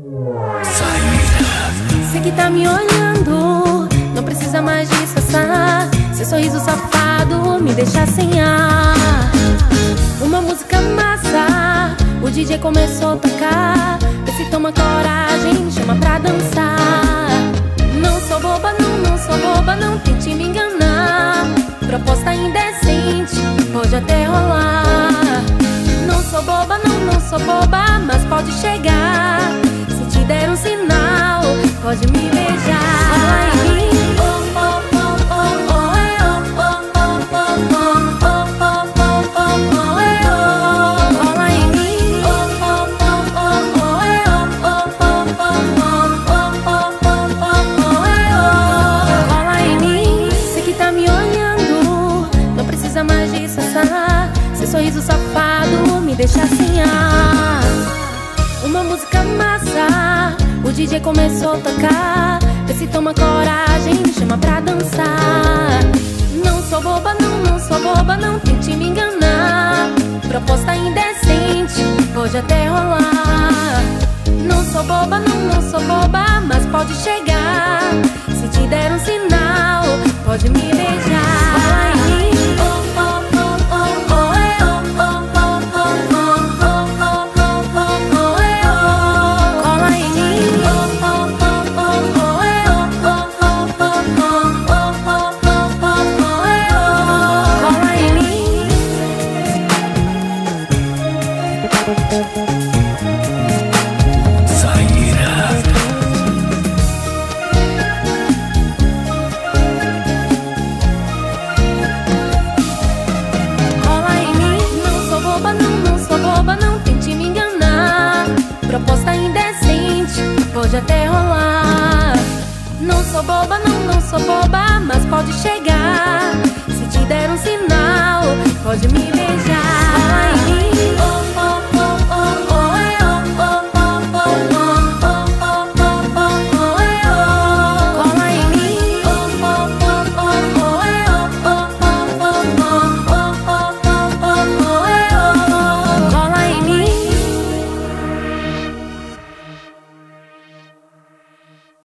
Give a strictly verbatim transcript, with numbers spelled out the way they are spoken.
Sei que tá me olhando, não precisa mais disfarçar. Seu sorriso safado me deixa sem ar. Uma música massa, o D J começou a tocar. Vê se toma coragem, me chama pra dançar. Não sou boba, não, não sou boba, não tente me enganar. Proposta indecente, pode até rolar. Não sou boba, não, não sou boba, mas pode chegar. Se te der um sinal, pode me beijar. Fala em mim. Seu sorriso safado me deixa sem ar. Uma música massa, o D J começou a tocar. Vê se toma coragem, me chama pra dançar. Não sou boba, não, não sou boba, não tente me enganar. Proposta indecente, pode até rolar. Não sou boba, não, não sou boba, mas pode chegar. Se te der um sinal, pode me beijar. Fala em mim. Proposta indecente, pode até rolar. Não sou boba, não, não sou boba, mas pode chegar.